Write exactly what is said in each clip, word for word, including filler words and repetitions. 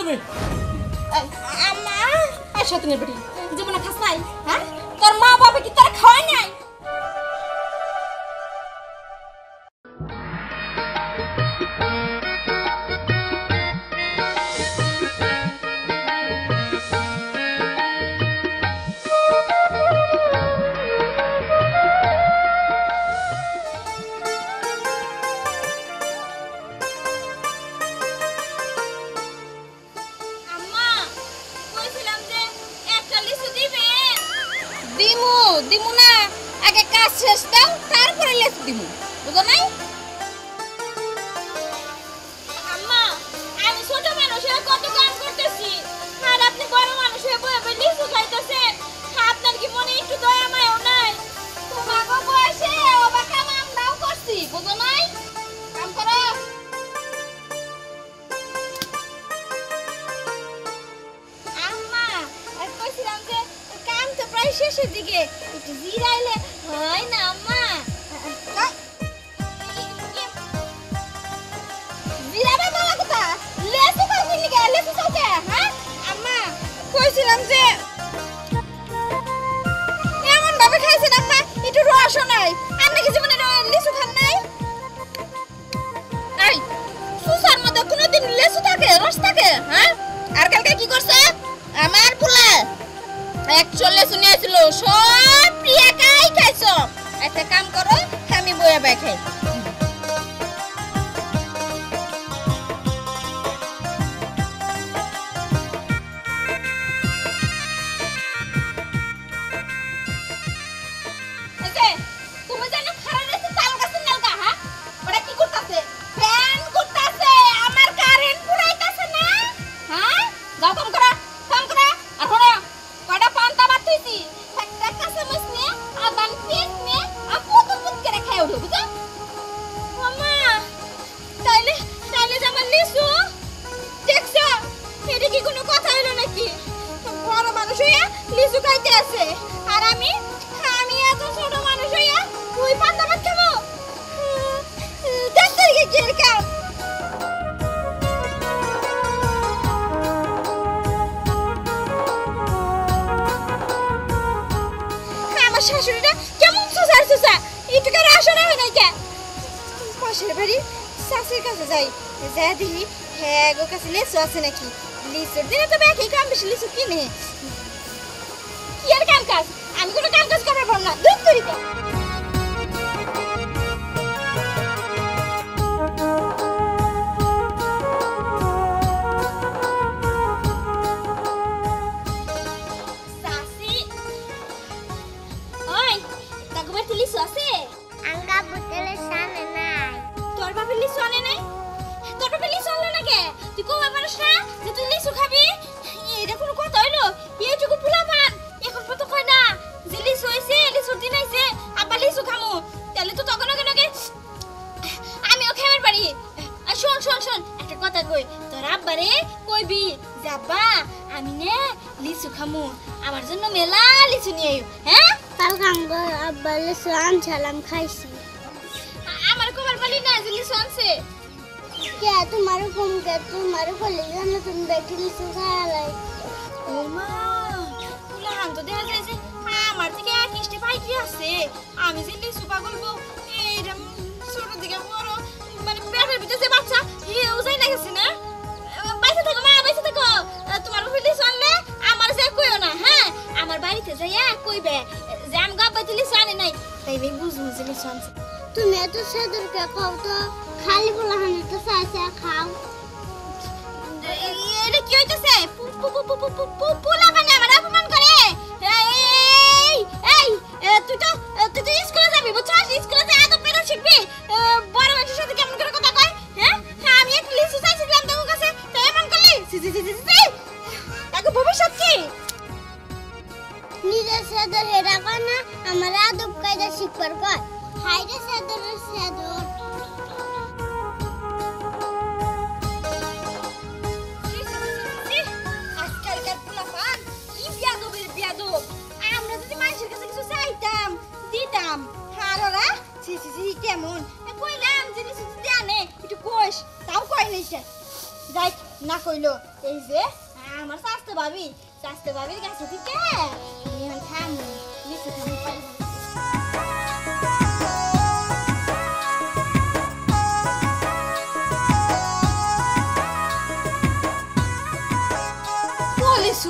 তুমি আম্মা আর সতনের বেটি জীবনে খাস নাই হ্যাঁ তোর মা বাবা কি তোর খাওয়াই নাই দিমু দিমু না আগে কাজ শেষ দাও তারপরে লেখা দিমু বুঝো নাই আম্মা আমি ছোট মানুষ হয়ে কত কাম করতেছি আর আপনি বড় মানুষ হয়ে বয়ে বয়ে লিচু খাইতেছেন আপনার কি মনে একটু দয়া মায়াও নাই তোমাকে বয়সে ওবা কাম আমরাও করছি বুঝো নাই কাম করো আম্মা আর কইছিলাম যে কাম তো প্রায় শেষের দিকে একটু জিরাইলে হয় না আম্মা জিরাবে বলা কথা লেসু খাইবি নিকে লেসু খাওকে হ্যাঁ আম্মা কইছিলাম যে এমন ভাবে খাইছেন আম্মা একটু রসও নাই আপনি কি জীবনে লেসু খান নাই এই সুসার মধ্যে কোনোদিন লেসু থাকে রস থাকে হ্যাঁ আর কালকে কি করছে আমার পোলা একচল্লিশ শুনে আসছিল সব প্রিয়া কাই খাইছো একটা কাম করো আমি বইয়া বাই খাই তুমি জানো খারাপ রেছে তাল গাছের নালকা হ্যাঁ ওটা কি করতেছে ফ্যান করতেছে আমার কারেন্ট পুরাইতেছে না হ্যাঁ যাও কাম করা কাম করা আর হলো কয়টা পান্তা ভাত হইছি একটা কাঁচা মাছ নিয়ে আদান পেঁয়াজ নিয়ে আর কত পুত করে খাই উঠো বুঝছো মামা তাইলে তাইলে জামার লিসু দেখছো এটা কি কোনো কথা হইলো নাকি বড় মানুষ হইয়া লিসু খাইতে আছে আর আমি আমি এত ছোট মানুষ হইয়া ওই পান্তা ভাত খাবো দেখতে গিয়ে কি কাম শাশুড়িটা কেমন সুসার সুসা একটু করে আসো না হয় নাই কে পাশের বাড়ি শাশুড়ির কাছে যাই যা দেখি হ্যাঁ গো কাছে লিচু আছে নাকি লিচুর দিনে তো একই কাম বেশি লিচু কিনে কি আর কাম কাজ আমি কোনো কাম কাজ করতে পারবো না দুধ করিতে লিচু আছে আঙ্গা বুতলে সানে নাই তোর বাবা লিচু আনে নাই তোর বাবা লিচু আনলো না কে তুই কো পারিস না যে তুই লিচু খাবি এটা কোনো কথা হইলো এইটুকু ফুলা পান এখন কত কই না যে লিচু হইছে লিচু দিন আইছে আব্বা লিচু খামু তাহলে তো তখন আগে আগে আমিও খাইবার পারি আর শোন শোন শোন একটা কথা কই তোর আব্বারে কইবি যে আব্বা আমি নে লিচু খামু আমার জন্য মেলা লিচু নিয়ে আইও হ্যাঁ কালকে আব্বা লিচু আনছিলাম খাইছি আমার কোবার বলি না যে লিচু আনছে কে তোমার কম কে তোমার বলি জানো তুমি বেটি লিচু খাইলাই ও মা তুলা হান তো দেখা যায় যে আমার থেকে এক ইস্টে পাইকি আছে আমি যে লিচু পাগল গো এইটা ছোট দিকে বড় মানে পেটের ভিতরে যে বাচ্চা হেও যাই লাগছে না বাইসে থাকো মা বাইসে থাকো তোমার বাবা লিচু আনলে আমার যে কইও না হ্যাঁ আমার বাড়িতে যাইয়া কইবে যে আম গাব বাইতে লিচু আনে নাই তাই ভাই বুঝবো যে লিচু আনছে তুমি এত সেদরকে খাও তো খালি বলা হানি তো চাইছে খাও এটা কি হইতাছে পোলা মানে আমার অপমান করে এই এই তুই তো তুই তো স্কুলে যাবি বুঝছিস স্কুলে যা তো পেরো শিখবি বড় মানুষের সাথে কেমন করে কথা কয় হ্যাঁ আমি একটা লিচু চাইছিলাম তোর কাছে তো এমন করলি সি সি সি সি তাকে ভবিষ্যৎ কি নিজের সেদর হেরা কয় না আমার আদব কায়দা শিখবার কয় হাইরে সেদর সেদর আজকালকার পোলাপান কি বিয়াদবের বিয়াদব আমরা যদি মানুষের কাছে কিছু চাইতাম দিতাম আর ওরা ছি ছি ছি কেমন কইলাম জিনিস যদি আনে একটু কোষ তাও কয় নাই সে যাই না কইলো এই যে আমার শাস্তে ভাবি শাস্তে ভাবির কাছে থেকে আমি এখন খাম লিচু খাম পাই লিচু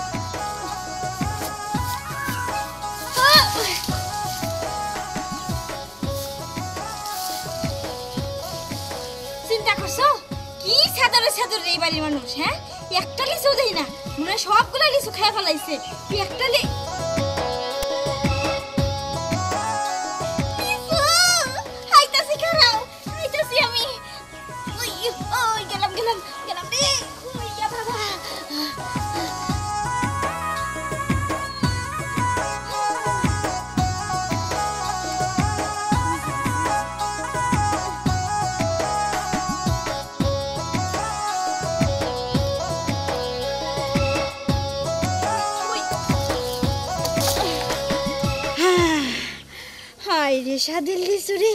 চিন্তা করছো কি সাদরে সাদরে এই বাড়ির মানুষ হ্যাঁ একটা লিচু দেই না মনে সবগুলো লিচু খেয়ে ফেলাইছে একটা লি হাইতাছি খারাও হাইতাছি আমি ওই ওই গেলাম গেলাম গেলাম রে ইয়া বাবা রে সাদের লিচু রে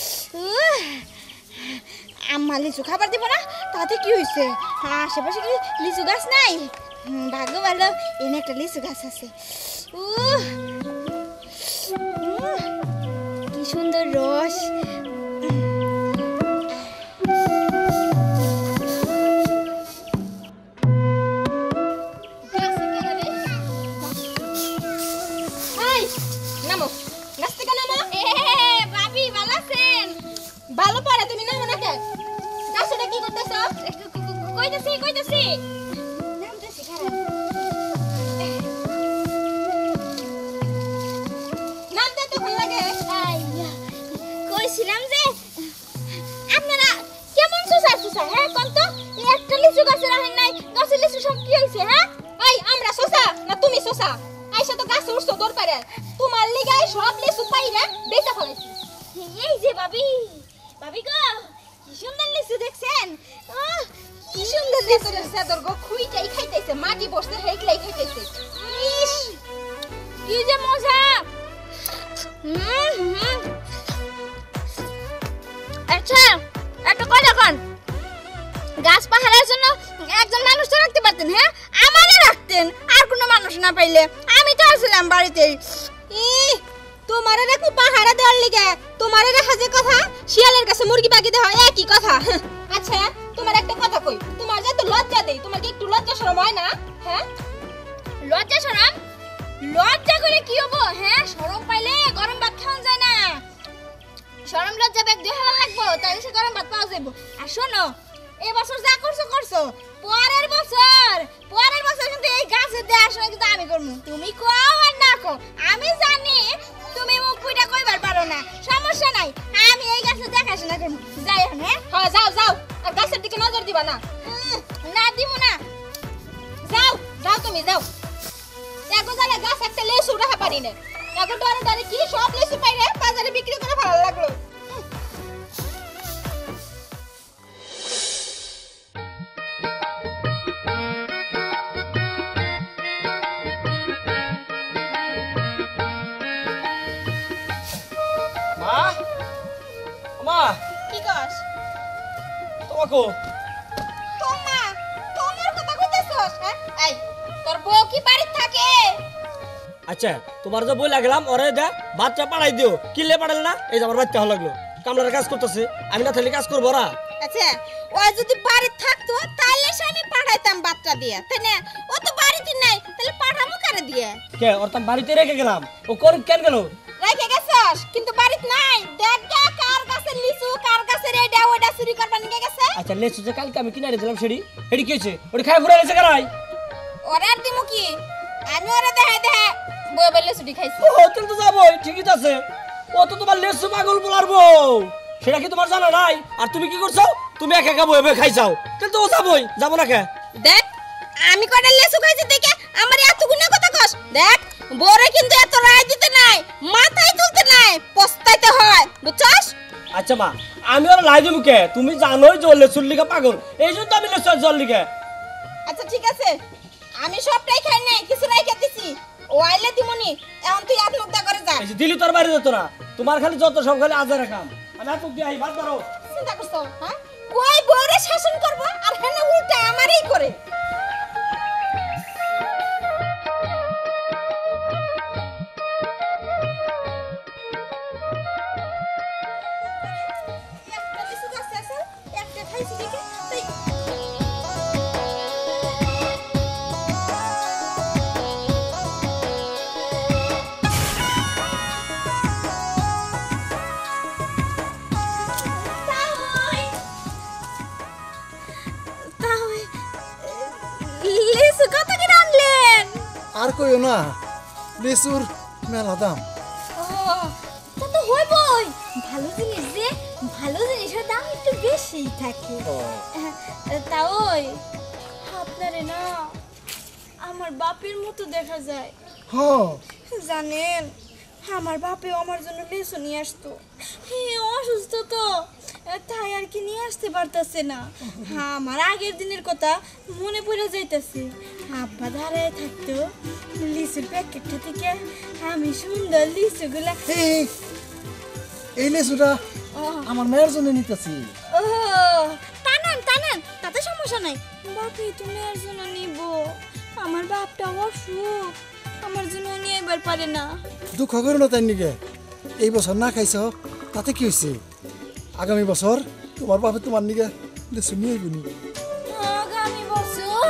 আম্মা লিচু খাবার দিব না তাতে কি হয়েছে আশেপাশে কি লিচু গাছ নাই ভাগ্য ভালো এনে একটা লিচু গাছ আছে কি সুন্দর রস ভালো পড়ে তুমি না মনে কে গাছটা কি করতেছো কইতাছি কইতাছি নামতেছি খারাপ নামতে তো ভালো লাগে আইয়া কইছিলাম যে আপনারা কেমন সুসা সুসা হ্যাঁ কোন তো একটা লিচু গাছে রাখেন নাই গাছের লিচু সব কি হইছে হ্যাঁ এই আমরা সুসা না তুমি সুসা আইসা তো গাছ উঠছো দৌড় পারে তোমার লিগাই সব লিচু পাইরা বেচা ফলাইছি এই যে ভাবি ভাবি গো কি সুন্দর লিচু দেখছেন কি সুন্দর লিচু সাদর গো খুইটাই খাইতেছে মাটি বসতে হেইগলাই খাইতেছে ইস কি যে মজা হুম হুম আচ্ছা একটা কথা কোন গাছ পাহাড়ের জন্য একজন মানুষ তো রাখতে পারতেন হ্যাঁ আমারে রাখতেন আর কোনো মানুষ না পাইলে আমি তো আসলাম বাড়িতে ই তোমারে রাখো পাহাড়ে দেওয়ার লিগে তোমারে রাখা যে কথা শিয়ালের কাছে মুরগি পাকি দেওয়া একই কথা আচ্ছা তোমার একটা কথা কই তোমার যে তো লজ্জা দেই তোমার কি একটু লজ্জা শরম হয় না হ্যাঁ লজ্জা শরম লজ্জা করে কি হবো হ্যাঁ শরম পাইলে গরম ভাত খাওয়া যায় না শরম লজ্জা ব্যাগ দুই হাজার লাগবো তাহলে সে গরম ভাত পাওয়া যাবো আর শোনো এই বছর যা করছো করছো পরের বছর পরের বছর কিন্তু এই গাছের দেওয়ার সময় কিন্তু আমি করবো তুমি খাও আর না খাও আমি জানি তুমি মুখ পুইটা কইবার পারো না সমস্যা নাই আমি এই গাছের দেখাশোনা করবো যাই এখন হ্যাঁ হ্যাঁ যাও যাও আর গাছের দিকে নজর দিবা না না দিব না যাও যাও তুমি যাও দেখো তাহলে গাছ একটা লেসু রাখা পারি না এখন ডরে ডরে কি সব লেসু পাইরে বাজারে বিক্রি করে ভালো লাগলো কি কস তোমাকো তোমা তোমার কথা কইতেছস হ্যাঁ এই তোর বউ কি বাড়িতে থাকে আচ্ছা তোমার যে বই লাগলাম ওরে দা ভাতটা পাড়াই দিও কিলে পাড়াল না এই যে আমার বাচ্চা হলো লাগলো কামলার কাজ করতেছে আমি না থাকলে কাজ করব ওরা আচ্ছা ওই যদি বাড়িতে থাকতো তাহলে আমি পাঠাইতাম বাচ্চা দিয়ে তাই না ও তো বাড়িতে নাই তাহলে পাঠামু কারে দিয়ে কে ওর তো বাড়িতে রেখে গেলাম ও কোন কেন গেল রেখে গেছস কিন্তু বাড়িতে নাই দেখ গা কার কাছে লিচু কার কাছে রেডা ওডা চুরি করবা নিয়ে গেছে আচ্ছা লিচু যে কালকে আমি কিনে দিলাম সেডি এডি কি হইছে ওডি খাই ফুরাই গেছে কারাই ওরার দিমু কি আমি ওরে দেখাই দেখা বই বলে চুরি খাইছি ও তুই তো যাবই ঠিকই আছে ও তো তোমার লিচু পাগল বলার বউ সেটা কি তোমার জানা নাই আর তুমি কি করছো তুমি একা একা বই বই খাইছাও কিন্তু ও যাবই যাব না কে দেখ আমি কয়টা লিচু খাইছি দেখে আমার এত গুণা কথা কস দেখ বড়ে কিন্তু এত রায় দিতে নাই মাথায় তুলতে নাই পস্তাইতে হয় বুঝছস আচ্ছা মা আমি ওর লাই দিমু কে তুমি জানোই যে লিচুর লিগা পাগল এই জন্য আমি লিচু জল লিগা আচ্ছা ঠিক আছে আমি সবটাই খাই নাই কিছু রাইখা দিছি ও আইলে দিমুনি এখন তুই আত্মহত্যা করে যা এই যে দিলি তোর বাড়ি যেত না তোমার খালি যত সব খালি আজারে কাম আমি আত্মক দিয়ে আই ভাত ধরো চিন্তা করছো হ্যাঁ কই বউরে শাসন করব আর হেনে আর কইও না লিচুর মেলা দাম ও তা তো হইবই ভালো জিনিস যে ভালো জিনিসের দাম একটু বেশি থাকে তা ওই আপনারে না আমার বাপের মতো দেখা যায় হ্যাঁ জানেন আমার বাপেও আমার জন্য লিচু নিয়ে আসতো হ্যাঁ অসুস্থ তো তাই আর কি নিয়ে আসতে পারতেছে না হ্যাঁ আমার আগের দিনের কথা মনে পড়ে যাইতেছে আব্বা দাঁড়ায় থাকতো লিচুর প্যাকেটটা থেকে আমি সুন্দর লিচুগুলা এই এই লিচুটা ও আমার মেয়ের জন্য নিতেছি ও টানান টানান তাতে সমস্যা নাই বাপি তুমি এর জন্য নিব আমার বাপটা অসুখ আমার জন্য নিয়ে এবার পারে না দুঃখ করো না তাই নিকে এই বছর না খাইছ তাতে কি হয়েছে আগামী বছর তোমার বাপে তোমার নিকে লিচু নিয়ে আইবনি আগামী বছর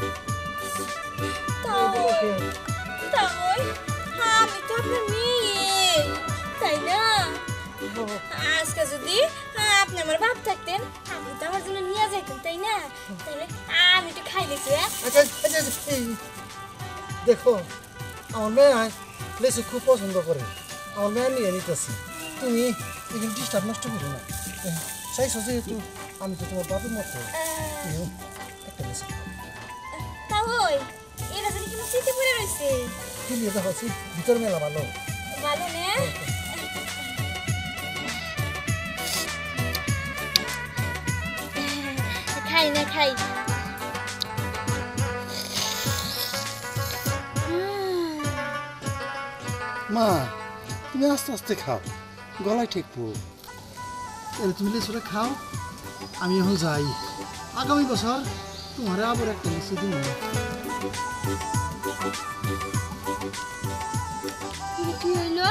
তাই তাই আমি তো আপনার মেয়ে তাই না আজকে যদি আপনি আমার বাপ থাকতেন আপনি তো আমার জন্য নিয়ে যাইতেন তাই না তাহলে আমি তো খাই লেছি আচ্ছা আচ্ছা আচ্ছা, এই, দেখো আমার মেয়ে লিচু খুব পছন্দ করে আমার মেয়ে নিয়ে নিতেছি তুমি এখানে ডিস্টার্ব নষ্ট করো না চাইছো যেহেতু আমি তো তোমার বাপের মতো তুমিও একটা লিচু খাও তাই এরা যদি কোনো স্মৃতি পড়ে রয়েছে খেলিয়ে দেখাচ্ছি ভিতর মেলা ভালো ভালো না খাই না খাই মা তুমি আস্তে আস্তে খাও গলায় ঠেকবো তাহলে তুমি লিচুটা খাও আমি এখন যাই আগামী বছর তোমার আবার একটা লিচু দিন কি হইলো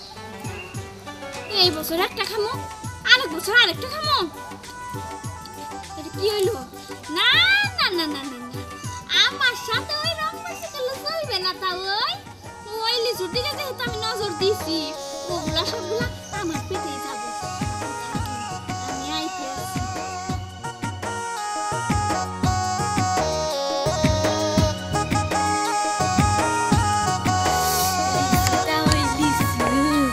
এই বছর একটা খামো আরেক বছর আরেকটা খামো এটা কি হইলো না না না না না না আমার সাথে ওই রং মাসি করলে চলবে না তা ওই ওই লিচুর দিকে যেহেতু আমি নজর দিছি ওগুলা সবগুলা আমার পেটেই যাবে আমি আইতে আছি লিচুটা ওই লিচু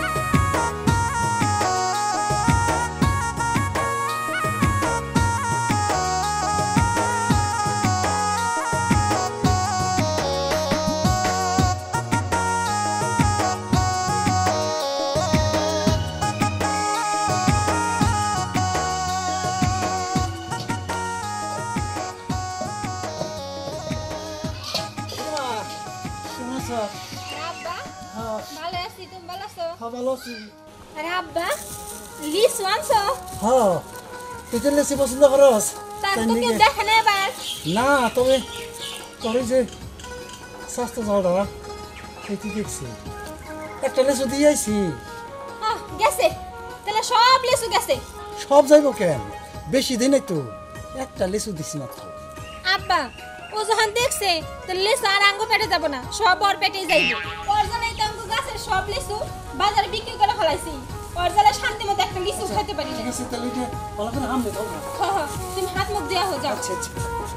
আব্বা ভালো আছি তুমি ভালো আছো ভালো আছি আরে আব্বা লিচু আনছো হ্যাঁ তুই তো লিচু পছন্দ করস তার তাই তো কেউ নিকে- দেখে না এবার না তবে তোর এই যে স্বাস্থ্য ঝাড়া এটি দেখছি একটা লিচু দিয়ে আইছি আহ, গেছে তাহলে সব লিচু গেছে সব যাইব কেন বেশি দিন নাই তো একটা লিচু দিছি মাত্র আব্বা ও যখন দেখছে তো লিচু আর আঙ্গো পেটে যাব না সব ওর পেটেই যাইবে ওর জন্যই তো আঙ্গো গাছের সব লিচু বাজারে বিক্রি করে ফেলাইছি ওর জ্বালা শান্তি মতো একটা লিচু খাইতে পারি না ঠিক আছে তাহলে এটা ভালো করে হামলে দাও না হ, হ, তুমি হাত মুখ দেওয়া হয়ে যাও আচ্ছা আচ্ছা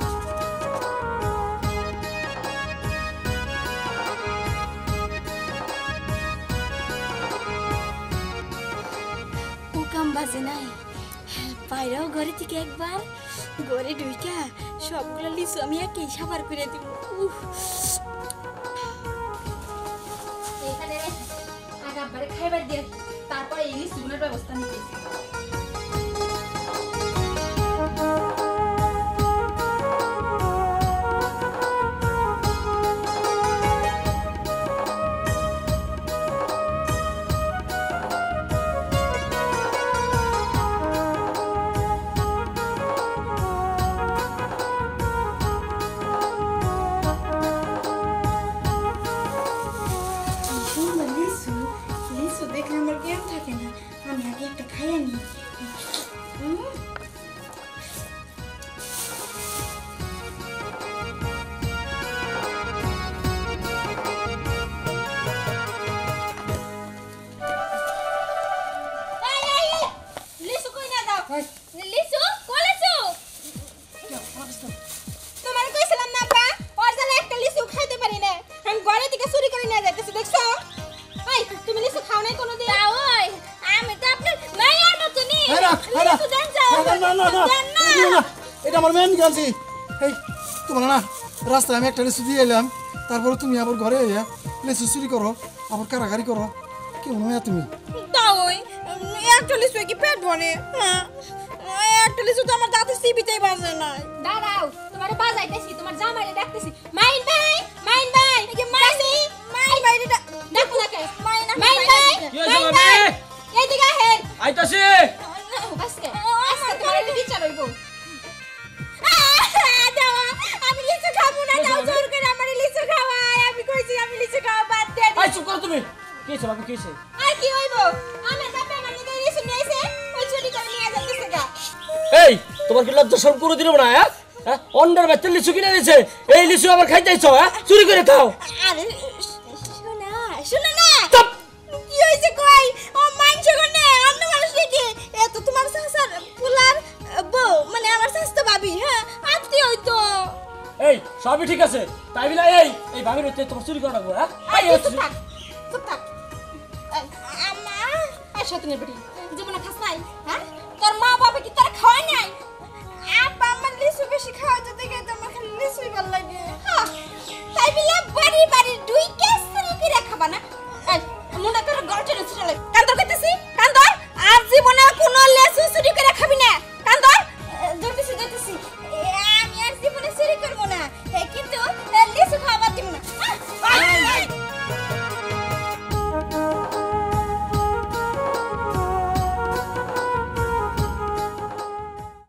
ও কাম বাজে নাই বাইরেও ঘরে থেকে একবার ঘরে ঢুইকা সবগুলো লিচু আমি একেই সাবার করে দিব উফ এখানে আগে আব্বারে খাইবার দিয়ে তারপরে এই লিচুগুলোর ব্যবস্থা নিতে লিচু লিচু দেখলে আমার জ্ঞান থাকে না আমি আগে একটা খাইয়া নি এটা আমার মেয়ে নিয়ে আনছি এই তোমার না রাস্তায় আমি একটা লিচু দিয়ে এলাম তারপরে তুমি আবার ঘরে এসে লিচু চুরি করো আবার কারাগারি করো কেমন মেয়ে তুমি তাও ওই একটা লিচু কি পেট ভরে হ্যাঁ একটা লিচু তো আমার দাঁতের সিবিতেই বাজে না দাঁড়াও তোমারে বাজাইতেছি তোমার জামাইরে ডাকতেছি মাইন ভাই মাইন ভাই এই যে মাইনি মাইন ভাই ডাকো না কে মাইন মাইন ভাই কি হইছে ভাবি এইদিকে আহেন আইতাছি আজকে আজকে তোমার একটা বিচার হইব আমি লিচু খাবো না দাও জোর করে আমার লিচু খাওয়াই আমি কইছি আমি লিচু খাওয়া বাদ দে আই চুপ করো তুমি কি হইছে ভাবি কি হইছে আর কি হইব আমার বাবা আমার নিকে লিচু নিয়ে আইছে ওই চুরি করে নিয়ে যাইতেছে গা এই তোমার কি লজ্জা শরম করে দিলো না হ্যাঁ হ্যাঁ অন্ডার বাচ্চা লিচু কিনে দিয়েছে এই লিচু আবার খাইতেছ হ্যাঁ চুরি করে খাও আরে শোনা শোনা না চুপ কি হইছে কই ও মাইনছ গনে অন্য মানুষ দেখি এ তো তোমার সাসার ফুলার বউ মানে আমার শাস্তা ভাবি হ্যাঁ আত্মীয় হইতো এই সবই ঠিক আছে তাই বিনা এই এই ভাবির হচ্ছে তোমার চুরি করা লাগবে হ্যাঁ আই চুপ থাক চুপ থাক আম্মা আর সতনের বেটি জীবনে খাস নাই হ্যাঁ তোর মা বাবা কি তোর খাওয়ায় নাই